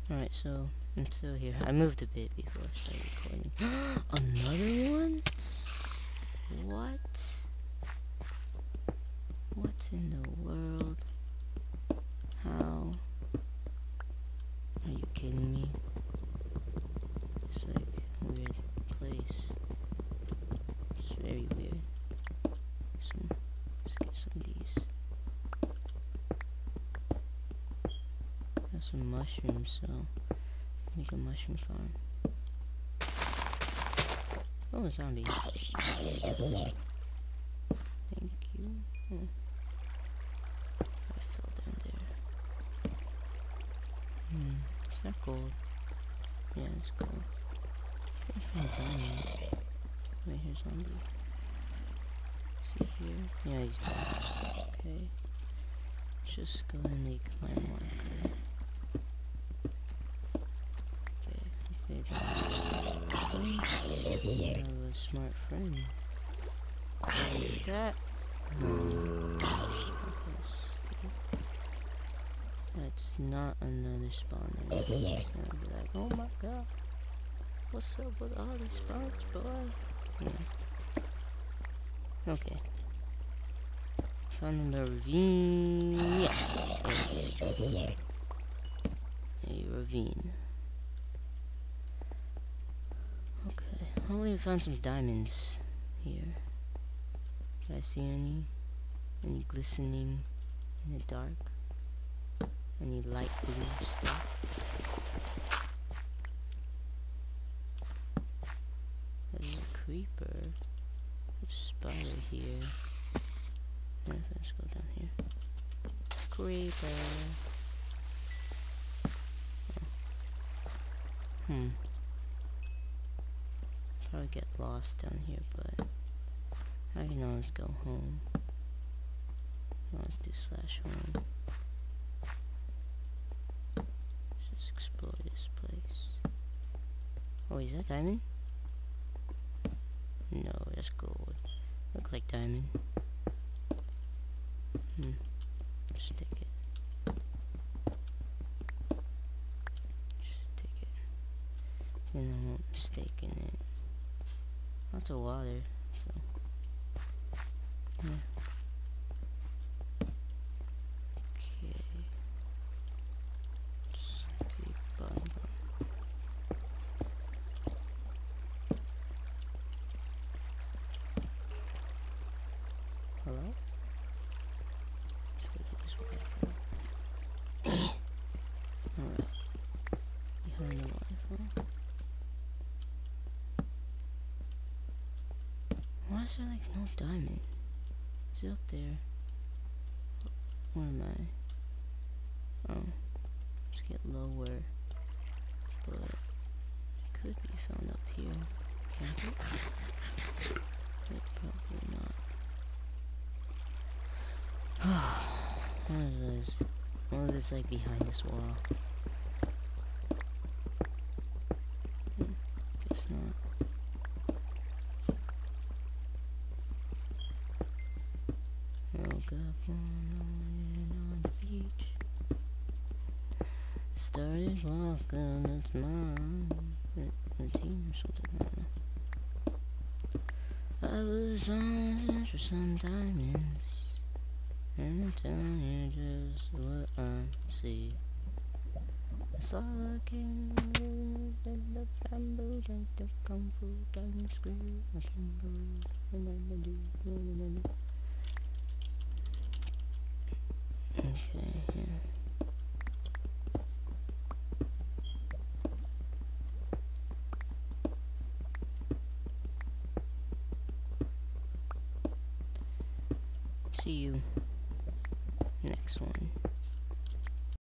Alright, so I'm still here. I moved a bit before I started recording. Another one? What? What in the world? How? Are you kidding me? It's like a weird place. It's very weird. Let's get some of these. Got some mushrooms, so make a mushroom farm. Oh, a zombie. Thank you. Oh. I fell down there. Is that gold? Yeah, it's gold. Can't find diamond. Wait, here's zombie. Is he here? Yeah, he's dead. Okay. Just go and make my marker. I have a smart friend. What is that? Okay, that's not another spawner. It's gonna be like, oh my god, what's up with all these spawns, boy? Yeah. Okay. Found the ravine. Yeah. A ravine. Hopefully we found some diamonds here. Do I see any? Any glistening in the dark? Any light blue stuff? There's a creeper. There's a spider here. Let's go down here. Creeper. Oh. Probably get lost down here, but I can always go home. Let's do /home. Let's just explore this place. Oh, is that diamond? No, that's gold. Look like diamond. Stick it. Just stick it. Then I won't mistake in it. Lots of water, so yeah. Okay. Just keep going. Hello? Let's go to this waterfall. Alright. Behind the waterfall. Why is there like no diamond? Is it up there? Where am I? Oh, let's get lower. But it could be found up here. Can't it? But probably not. What is this? What is this like behind this wall? Guess not. Woke up on the beach. Started walking, it's mine. Routine or something, I don't know. I was on for some diamonds. And I'm telling you just what I see. I saw a kangaroo, the bamboo, the kung fu, diamond screw, a kangaroo, and then the do. Okay, yeah. See you next one.